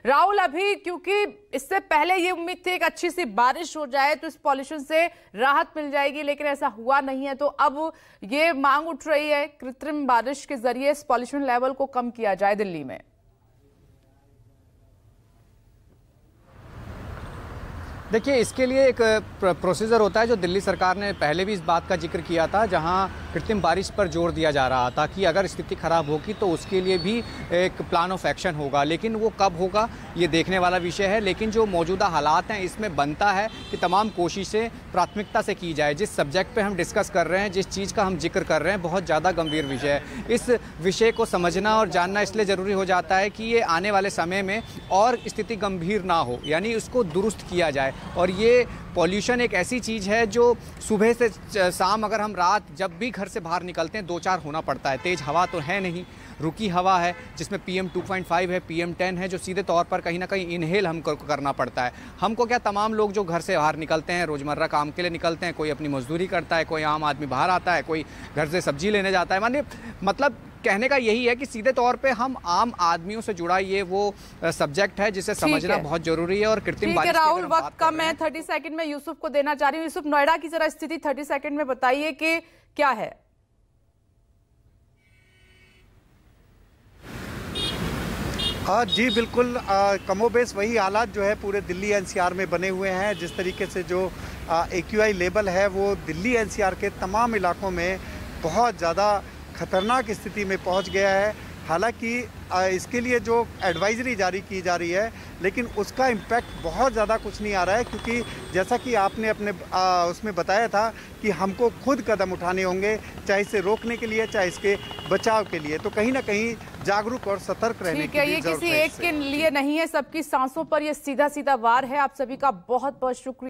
राहुल, अभी क्योंकि इससे पहले ये उम्मीद थी एक अच्छी सी बारिश हो जाए तो इस पॉल्यूशन से राहत मिल जाएगी, लेकिन ऐसा हुआ नहीं है। तो अब ये मांग उठ रही है कृत्रिम बारिश के जरिए इस पॉल्यूशन लेवल को कम किया जाए दिल्ली में। देखिए, इसके लिए एक प्रोसीजर होता है जो दिल्ली सरकार ने पहले भी इस बात का जिक्र किया था, जहां कृत्रिम बारिश पर जोर दिया जा रहा था कि अगर स्थिति खराब होगी तो उसके लिए भी एक प्लान ऑफ एक्शन होगा। लेकिन वो कब होगा ये देखने वाला विषय है। लेकिन जो मौजूदा हालात हैं इसमें बनता है कि तमाम कोशिशें प्राथमिकता से की जाए। जिस सब्जेक्ट पे हम डिस्कस कर रहे हैं, जिस चीज़ का हम जिक्र कर रहे हैं, बहुत ज़्यादा गंभीर विषय है। इस विषय को समझना और जानना इसलिए ज़रूरी हो जाता है कि ये आने वाले समय में और स्थिति गंभीर ना हो, यानी उसको दुरुस्त किया जाए। और ये पॉल्यूशन एक ऐसी चीज़ है जो सुबह से शाम, अगर हम रात जब भी घर से बाहर निकलते हैं, 2-4 होना पड़ता है। तेज़ हवा तो है नहीं, रुकी हवा है जिसमें PM 2.5 है, PM 10 है, जो सीधे तौर पर कहीं ना कहीं इनहेल हमको करना पड़ता है। हमको क्या, तमाम लोग जो घर से बाहर निकलते हैं, रोज़मर्रा काम के लिए निकलते हैं, कोई अपनी मजदूरी करता है, कोई आम आदमी बाहर आता है, कोई घर से सब्जी लेने जाता है। माने मतलब कहने का यही है कि सीधे तौर पे हम आम आदमियों से जुड़ा ये वो सब्जेक्ट है जिसे समझना बहुत जरूरी है। और कृत्रिम बारिश, राहुल वक्त कम है, 30 सेकंड में यूसुफ को देना चाह रही हूँ। यूसुफ, नोएडा की जरा स्थिति 30 सेकंड में बताइए कि क्या है। जी बिल्कुल, कमोबेश वही हालात जो है पूरे दिल्ली NCR में बने हुए हैं। जिस तरीके से जो AQI लेवल है वो दिल्ली NCR के तमाम इलाकों में बहुत ज़्यादा खतरनाक स्थिति में पहुंच गया है। हालांकि इसके लिए जो एडवाइजरी जारी की जा रही है, लेकिन उसका इम्पैक्ट बहुत ज़्यादा कुछ नहीं आ रहा है, क्योंकि जैसा कि आपने अपने उसमें बताया था कि हमको खुद कदम उठाने होंगे, चाहे इसे रोकने के लिए, चाहे इसके बचाव के लिए। तो कहीं ना कहीं जागरूक और सतर्क रहने की ये किसी एक के लिए नहीं है, सबकी सांसों पर ये सीधा सीधा वार है। आप सभी का बहुत बहुत शुक्रिया।